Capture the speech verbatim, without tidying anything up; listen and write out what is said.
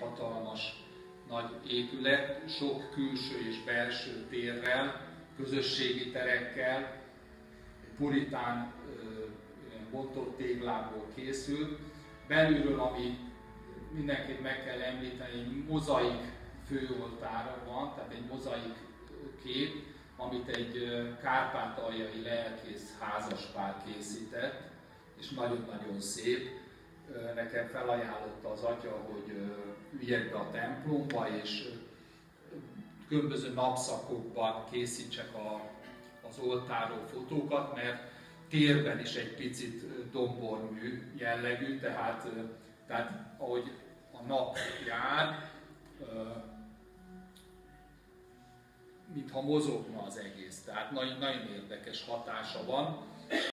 hatalmas nagy épület, sok külső és belső térrel, közösségi terekkel, puritán bontott téglából készült. Belülről, ami mindenképp meg kell említeni, egy mozaik főoltára van, tehát egy mozaik kép, amit egy kárpátaljai lelkész házaspár készített, és nagyon-nagyon szép. Nekem felajánlotta az atya, hogy üljek be a templomba, és különböző napszakokban készítsek a, az oltárról fotókat, mert térben is egy picit dombormű jellegű, tehát, tehát ahogy a nap jár, mintha mozogna az egész. Tehát nagyon, nagyon érdekes hatása van.